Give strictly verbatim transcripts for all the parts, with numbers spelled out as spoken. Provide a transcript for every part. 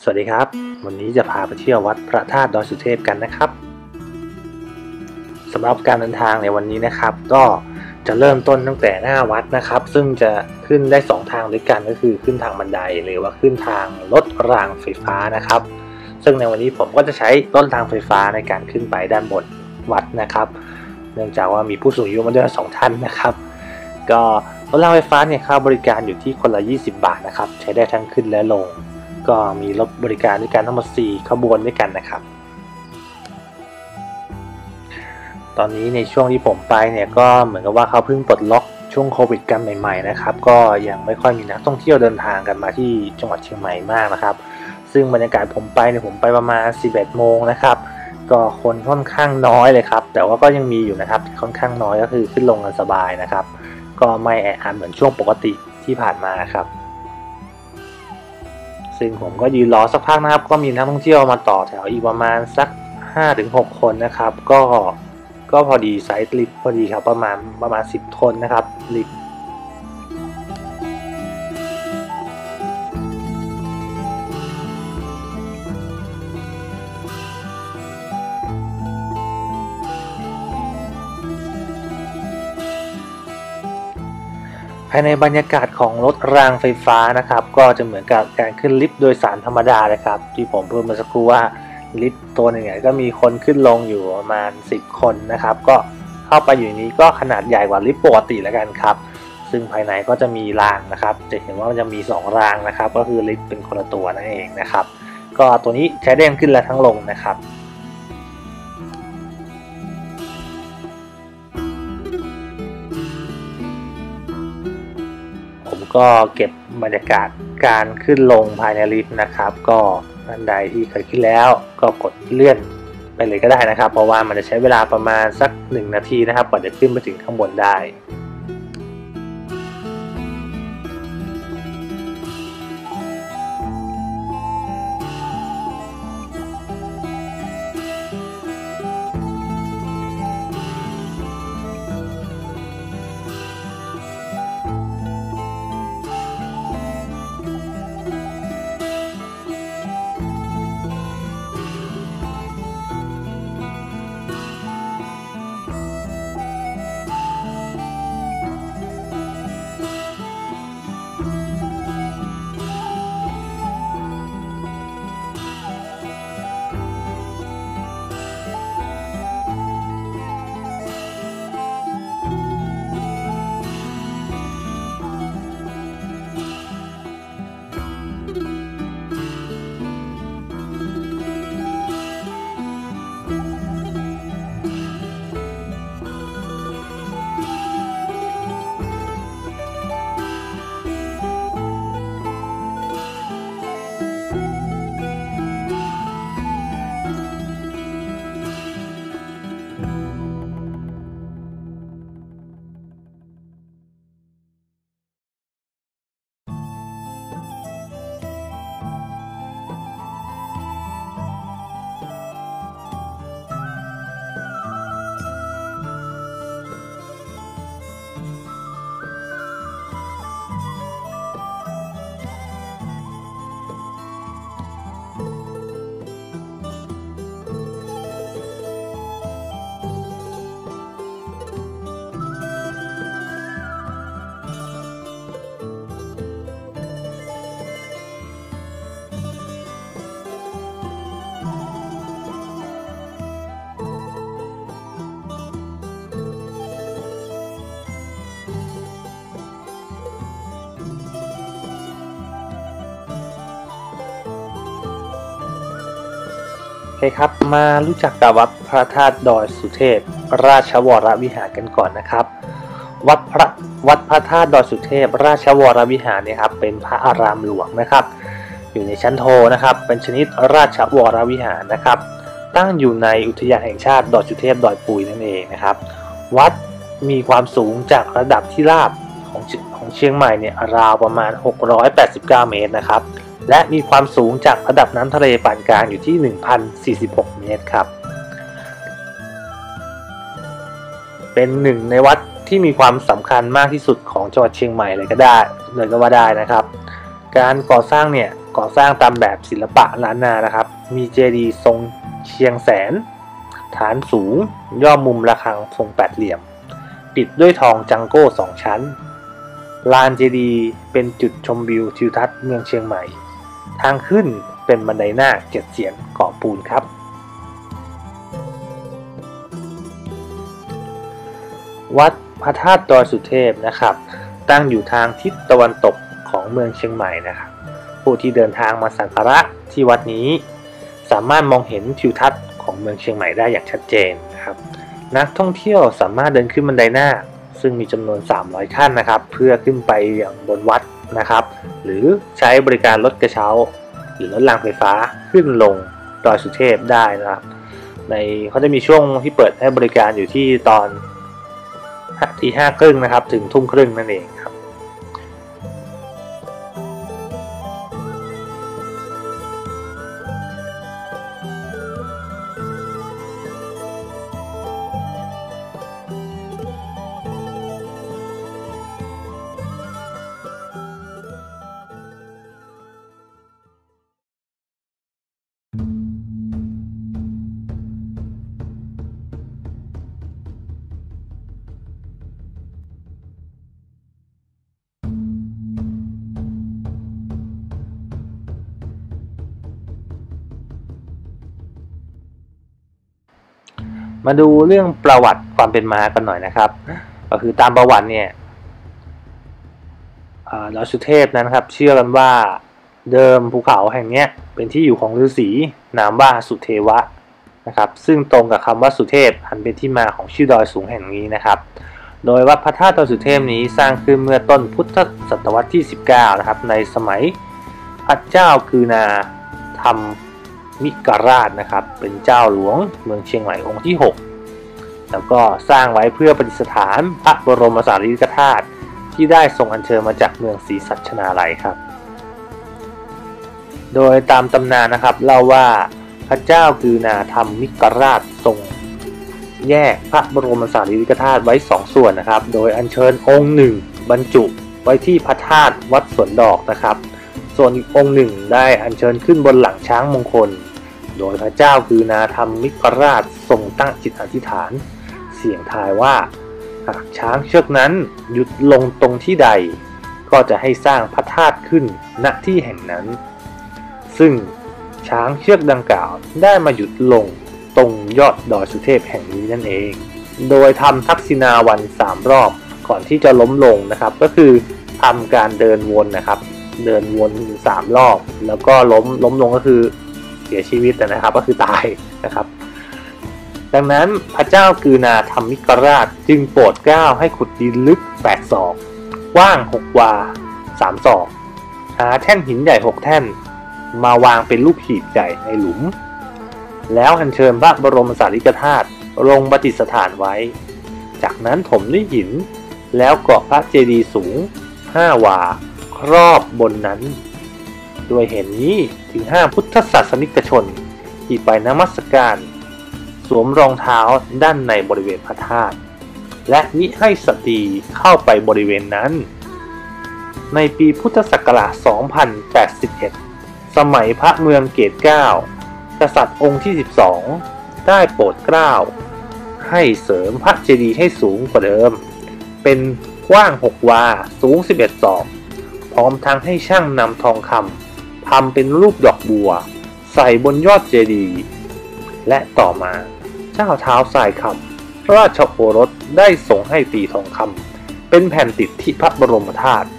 วัสดีครับวันนี้จะพาไปเที่ยววัดพระธาตุดอยสุเทพกันนะครับสำหรับการเดินทางในวันนี้นะครับก็จะเริ่มต้นตั้งแต่หน้าวัดนะครับซึ่งจะขึ้นได้สองทางด้วยกันก็คือขึ้นทางบันไดหรือว่าขึ้นทางรถรางไฟฟ้านะครับซึ่งในวันนี้ผมก็จะใช้รถรางไฟฟ้าในการขึ้นไปด้านบนวัดนะครับเนื่องจากว่ามีผู้สูงอายุมาด้วยสองท่านนะครับก็รถรางไฟฟ้าเนี่ยค่าบริการอยู่ที่คนละยี่สิบบาทนะครับใช้ได้ทั้งขึ้นและลงก็มีรถบริการด้วยกันทั้งหมดสี่ขบวนด้วยกันนะครับตอนนี้ในช่วงที่ผมไปเนี่ยก็เหมือนกับว่าเขาเพิ่งปลดล็อกช่วงโควิดกันใหม่ๆนะครับก็ยังไม่ค่อยมีนักท่องเที่ยวเดินทางกันมาที่จังหวัดเชียงใหม่มากนะครับซึ่งบรรยากาศผมไปเนี่ยผมไปประมาณสิบเอ็ดโมงนะครับก็คนค่อนข้างน้อยเลยครับแต่ว่าก็ยังมีอยู่นะครับค่อนข้างน้อยก็คือขึ้นลงกันสบายนะครับก็ไม่แออัดเหมือนช่วงปกติที่ผ่านมาครับซึ่งผมก็ยืนรอสักพักนะครับก็มีนักท่องเที่ยวมาต่อแถวอีกประมาณสัก ห้าถึงหก คนนะครับก็ก็พอดีไซส์ลิฟต์พอดีครับประมาณประมาณสิบคนนะครับลิฟต์ภายในบรรยากาศของรถรางไฟฟ้านะครับก็จะเหมือนกับการขึ้นลิฟต์โดยสารธรรมดาเลยครับที่ผมพูดเมื่อสักครู่ว่าลิฟต์ตัวหนึ่งก็มีคนขึ้นลงอยู่ประมาณสิบคนนะครับก็เข้าไปอยู่นี้ก็ขนาดใหญ่กว่าลิฟต์ปกติแล้วกันครับซึ่งภายในก็จะมีรางนะครับจะเห็นว่ามันจะมีสองรางนะครับก็คือลิฟต์เป็นคนละตัวนั่นเองนะครับก็ตัวนี้ใช้ได้ทั้งขึ้นและทั้งลงนะครับผมก็เก็บบรรยากาศการขึ้นลงภายในลิฟต์นะครับก็ท่านใดที่เคยขึ้นแล้วก็กดเลื่อนไปเลยก็ได้นะครับเพราะว่ามันจะใช้เวลาประมาณสักหนึ่งนาทีนะครับกว่าจะขึ้นไปถึงข้างบนได้โอเคครับมารู้จักกับวัดพระธาตุดอยสุเทพราชวรวิหารกันก่อนนะครับวัดพระวัดพระธาตุดอยสุเทพราชวรวิหารเนี่ยครับเป็นพระอารามหลวงนะครับอยู่ในชั้นโทนะครับเป็นชนิดราชวรวิหารนะครับตั้งอยู่ในอุทยานแห่งชาติดอยสุเทพดอยปุยนั่นเองนะครับวัดมีความสูงจากระดับที่ราบของของเชียงใหม่เนี่ยราวประมาณหกร้อยแปดสิบเก้าเมตรนะครับ และมีความสูงจากระดับน้ำทะเลปานกลางอยู่ที่ หนึ่งพันสี่สิบหก เมตรครับเป็นหนึ่งในวัดที่มีความสำคัญมากที่สุดของจังหวัดเชียงใหม่เลยก็ได้เลยก็ว่าได้นะครับการก่อสร้างเนี่ยก่อสร้างตามแบบศิลปะล้านนานะครับมีเจดีย์ทรงเชียงแสนฐานสูงย่อมุมระฆังทรงแปดเหลี่ยมปิดด้วยทองจังโก้สองชั้นลานเจดีย์เป็นจุดชมวิวทิวทัศน์เมืองเชียงใหม่ทางขึ้นเป็นบันไดนาคเจ็ดเสียนก่อปูนครับวัดพระธาตุดอยสุเทพนะครับตั้งอยู่ทางทิศตะวันตกของเมืองเชียงใหม่นะครับผู้ที่เดินทางมาสักการะที่วัดนี้สามารถมองเห็นทิวทัศน์ของเมืองเชียงใหม่ได้อย่างชัดเจนนะครับนักท่องเที่ยวสามารถเดินขึ้นบันไดนาคซึ่งมีจำนวนสามร้อยขั้นนะครับเพื่อขึ้นไปยังบนวัดนะครับหรือใช้บริการรถกระเช้าหรือรถรางไฟฟ้าขึ้นลงดอยสุเทพได้นะครับในเขาจะมีช่วงที่เปิดให้บริการอยู่ที่ตอนที่ห้าครึ่งนะครับถึงทุ่มครึ่งนั่นเองครับมาดูเรื่องประวัติความเป็นมากันหน่อยนะครับก็คือตามประวัติเนี่ยดอยสุเทพนั้นครับเชื่อกันว่าเดิมภูเขาแห่งนี้เป็นที่อยู่ของฤาษีนามว่าสุเทวะนะครับซึ่งตรงกับคำว่าสุเทพอันเป็นที่มาของชื่อดอยสูงแห่งนี้นะครับโดยวัดพระธาตุดอยสุเทพนี้สร้างขึ้นเมื่อต้นพุทธศตวรรษที่สิบเก้านะครับในสมัยพระเจ้ากือนาธรรมมิกราชนะครับเป็นเจ้าหลวงเมืองเชียงใหม่องค์ที่หกแล้วก็สร้างไว้เพื่อประดิษฐานพระบรมสารีริกธาตุที่ได้ทรงอัญเชิญมาจากเมืองศรีสัชนาลัยครับโดยตามตำนานนะครับเล่าว่าพระเจ้ากือนาธรรมมิกราชทรงแยกพระบรมสารีริกธาตุไว้สองส่วนนะครับโดยอัญเชิญองค์หนึ่งบรรจุไว้ที่พระธาตุวัดสวนดอกนะครับส่วนอีกองค์หนึ่งได้อัญเชิญขึ้นบนหลังช้างมงคลโดยพระเจ้ากือนาธรรมมิกราชทรงตั้งจิตอธิษฐานเสี่ยงทายว่าหากช้างเชือกนั้นหยุดลงตรงที่ใดก็จะให้สร้างพระธาตุขึ้นณที่แห่งนั้นซึ่งช้างเชือกดังกล่าวได้มาหยุดลงตรงยอดดอยสุเทพแห่งนี้นั่นเองโดยทำทักษิณาวันสามรอบก่อนที่จะล้มลงนะครับก็คือทำการเดินวนนะครับเดินวนสามรอบแล้วก็ล้มล้มลงก็คือเสียชีวิตนะครับก็คือตายนะครับดังนั้นพระเจ้ากือนาธรรมมิกราชจึงโปรดเกล้าให้ขุดดินลึกแปดศอกกว้างหกวาสามศอกหาแท่นหินใหญ่หกแท่นมาวางเป็นรูปหีบใหญ่ในหลุมแล้วอัญเชิญพระบรมสารีริกธาตุลงประดิษฐานไว้จากนั้นถมด้วยหินแล้วก่อพระเจดีย์สูงห้าวาครอบบนนั้นด้วยเหตุนี้ถึงห้ามพุทธศาสนิกชนที่ไปนมัสการสวมรองเท้าด้านในบริเวณพระธาตุและมิให้สตรีเข้าไปบริเวณนั้นในปีพุทธศักราช สองพันแปดสิบเอ็ด สมัยพระเมืองเกตเก้ากษัตริย์องค์ที่สิบสองได้โปรดเกล้าให้เสริมพระเจดีย์ให้สูงกว่าเดิมเป็นกว้างหกวาสูงสิบเอ็ดศอกพร้อมทั้งให้ช่างนำทองคำทำเป็นรูปดอกบัวใส่บนยอดเจดีย์และต่อมาเจ้าเท้าทรายคำราชโอรสได้ทรงให้ตีทองคำเป็นแผ่นติดที่พระบรมธาตุ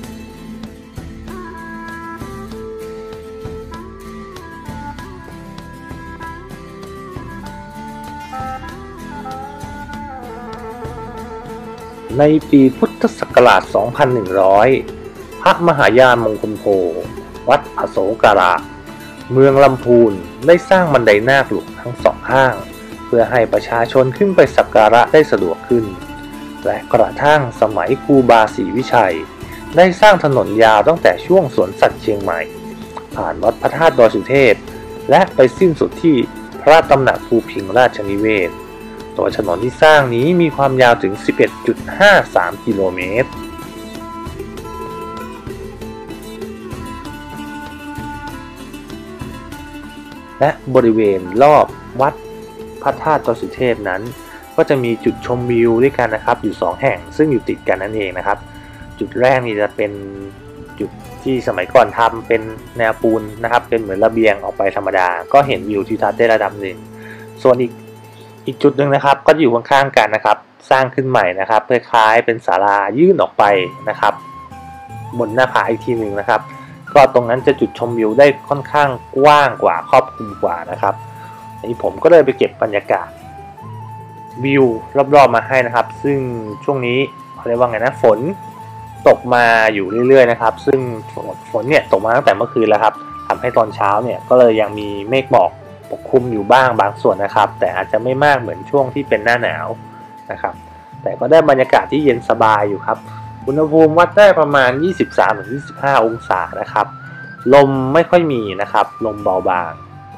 ในปีพุทธศักราช สองพันหนึ่งร้อย พระมหายานมงคลโพวัดอโศการามเมืองลำพูนได้สร้างบันไดนาคหลวงทั้งสองข้างเพื่อให้ประชาชนขึ้นไปสักการะได้สะดวกขึ้นและกระทั่งสมัยครูบาศรีวิชัยได้สร้างถนนยาวตั้งแต่ช่วงสวนสัตว์เชียงใหม่ผ่านวัดพระธาตุดอยสุเทพและไปสิ้นสุดที่พระตำหนักภูพิงราชนิเวศโดยถนนที่สร้างนี้มีความยาวถึง สิบเอ็ดจุดห้าสาม กิโลเมตรและบริเวณรอบวัดพระธาตุดอยสุเทพนั้นก็จะมีจุดชมวิวด้วยกันนะครับอยู่สองแห่งซึ่งอยู่ติดกันนั่นเองนะครับจุดแรกนี่จะเป็นจุดที่สมัยก่อนทำเป็นแนวปูนนะครับเป็นเหมือนระเบียงออกไปธรรมดาก็เห็นวิวทิวทัศน์ได้ระดับหนึ่งส่วนอีกอีกจุดหนึ่งนะครับก็อยู่ข้างๆกันนะครับสร้างขึ้นใหม่นะครับคล้ายๆเป็นศาลายื่นออกไปนะครับบนหน้าผาอีกทีหนึ่งนะครับก็ตรงนั้นจะจุดชมวิวได้ค่อนข้างกว้างกว่าครอบคลุมกว่านะครับนี่ผมก็เลยไปเก็บบรรยากาศวิวรอบๆมาให้นะครับซึ่งช่วงนี้เขาเรียกว่าไงนะฝนตกมาอยู่เรื่อยๆนะครับซึ่งฝนเนี่ยตกมาตั้งแต่เมื่อคืนแล้วครับทำให้ตอนเช้าเนี่ยก็เลยยังมีเมฆหมอกปกคลุมอยู่บ้างบางส่วนนะครับแต่อาจจะไม่มากเหมือนช่วงที่เป็นหน้าหนาวนะครับแต่ก็ได้บรรยากาศที่เย็นสบายอยู่ครับอุณหภูมิวัดได้ประมาณ ยี่สิบสามถึงยี่สิบห้า องศานะครับลมไม่ค่อยมีนะครับลมเบาบาง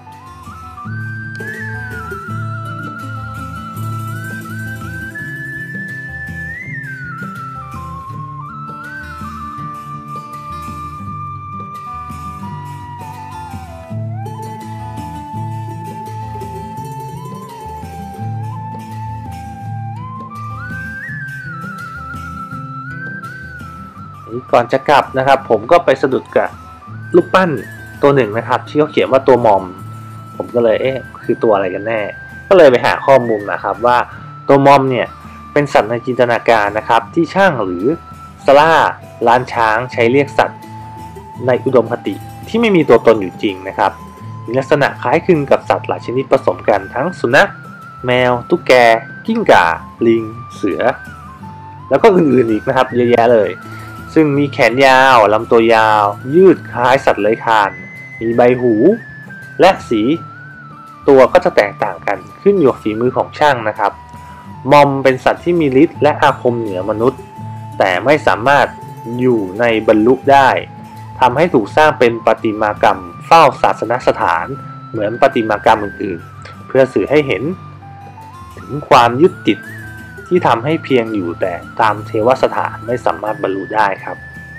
ก่อนจะกลับนะครับผมก็ไปสะดุดกับรูปปั้นตัวหนึ่งนะครับที่เขาเขียนว่าตัวมอมผมก็เลยเอ๊ะคือตัวอะไรกันแน่ก็เลยไปหาข้อมูลนะครับว่าตัวมอมเนี่ยเป็นสัตว์ในจินตนาการนะครับที่ช่างหรือสล่าล้านช้างใช้เรียกสัตว์ในอุดมคติที่ไม่มีตัวตนอยู่จริงนะครับมีลักษณะคล้ายคลึงกับสัตว์หลายชนิดผสมกันทั้งสุนัขแมวตุ๊กแกกิ้งก่าลิงเสือแล้วก็อื่นๆอีกนะครับเยอะแยะเลยซึ่งมีแขนยาวลำตัวยาวยืดคล้ายสัตว์เลื้อยคลานมีใบหูและสีตัวก็จะแตกต่างกันขึ้นอยู่กับฝีมือของช่างนะครับมอมเป็นสัตว์ที่มีฤทธิ์และอาคมเหนือมนุษย์แต่ไม่สามารถอยู่ในบรรลุได้ทำให้ถูกสร้างเป็นประติมากรรมเฝ้าศาสนสถานเหมือนประติมากรรมอื่นๆเพื่อสื่อให้เห็นถึงความยึดติดที่ทำให้เพียงอยู่แต่ตามเทวสถานไม่สามารถบรรลุได้ครับ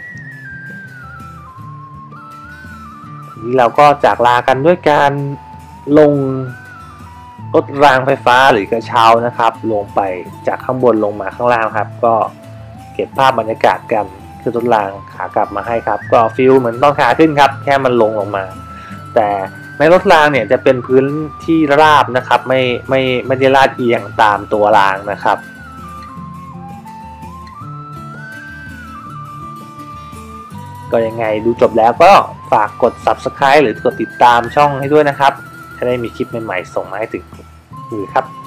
นี้เราก็จากลากันด้วยการลงรถรางไฟฟ้าหรือกระเช้านะครับลงไปจากข้างบนลงมาข้างล่างครับก็เก็บภาพบรรยากาศกันคือรถรางขากลับมาให้ครับก็ฟีลเหมือนตอนขาขึ้นครับแค่มันลงลงมาแต่ในรถรางเนี่ยจะเป็นพื้นที่ราบนะครับไม่ไม่ไม่ได้ลาดเอียงตามตัวรางนะครับก็ยังไงดูจบแล้วก็ฝากกด ซับสไครบ์ หรือกดติดตามช่องให้ด้วยนะครับจะได้มีคลิปใหม่ๆส่งมาให้ถึงมือครับ